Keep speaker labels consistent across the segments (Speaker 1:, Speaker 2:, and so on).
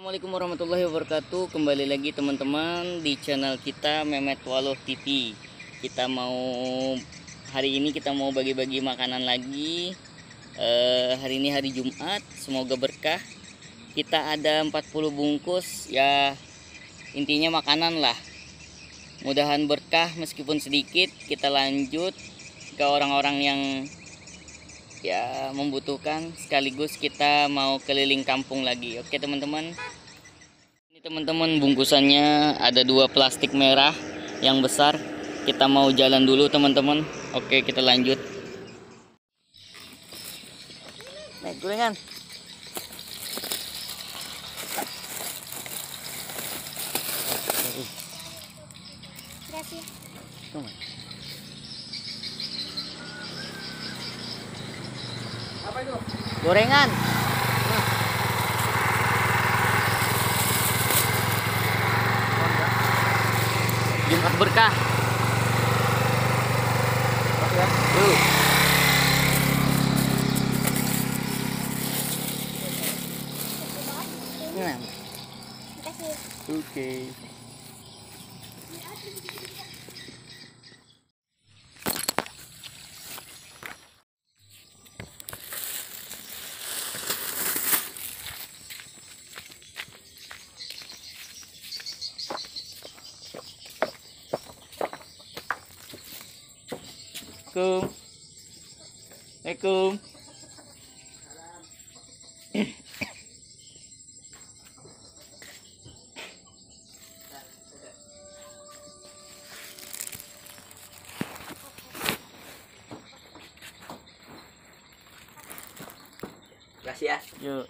Speaker 1: Assalamualaikum warahmatullahi wabarakatuh. Kembali lagi teman-teman di channel kita Memet Waloh TV. Hari ini kita mau bagi-bagi makanan lagi. Hari ini hari Jumat, semoga berkah. Kita ada 40 bungkus ya, intinya makanan lah. Mudahan berkah meskipun sedikit. Kita lanjut ke orang-orang yang ya membutuhkan, sekaligus kita mau keliling kampung lagi. Oke teman-teman, ini teman-teman bungkusannya ada 2 plastik merah yang besar. Kita mau jalan dulu teman-teman. Oke, kita lanjut. Naik gorengan. Apa itu? Gorengan. Jumat berkah. Oke ya. Nah. Oke. Assalamualaikum. Gracias. Yuk.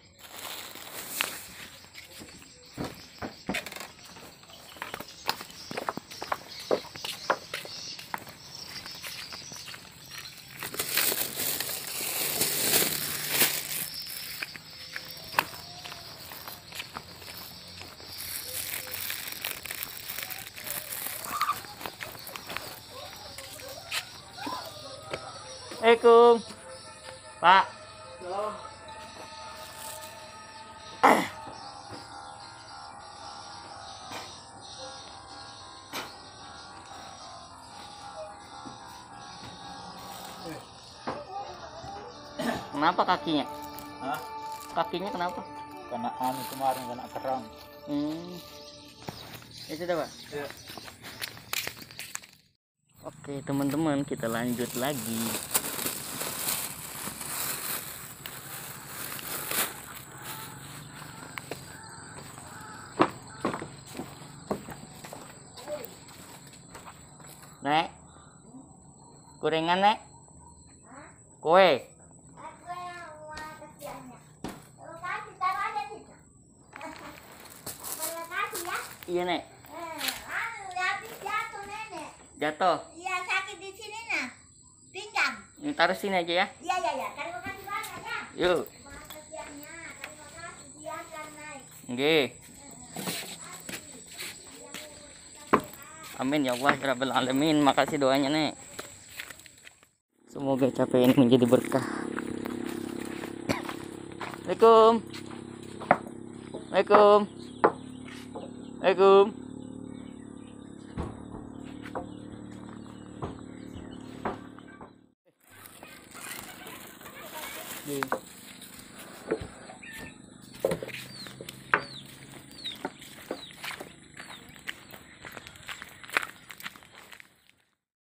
Speaker 1: Assalamualaikum, Pak. Kenapa kakinya?
Speaker 2: Hah?
Speaker 1: Kakinya kenapa?
Speaker 2: Kena kemarin kena kerang.
Speaker 1: Ya sudah, Pak.
Speaker 2: Ya.
Speaker 1: Oke teman-teman, kita lanjut lagi. Nek, gorengan nek, kue. Iya nek. Jatuh.
Speaker 3: Iya, sakit di sini nah. Pinggang.
Speaker 1: Ini taruh sini aja ya.
Speaker 3: Iya. Terima kasih banyak ya.
Speaker 1: Yuk.
Speaker 3: Makasihnya. Terima kasih, biarkan naik.
Speaker 1: Oke. Amin ya Allah ya Rabbal Alamin. Makasih doanya nek. Semoga capek ini menjadi berkah. Assalamualaikum. Assalamualaikum.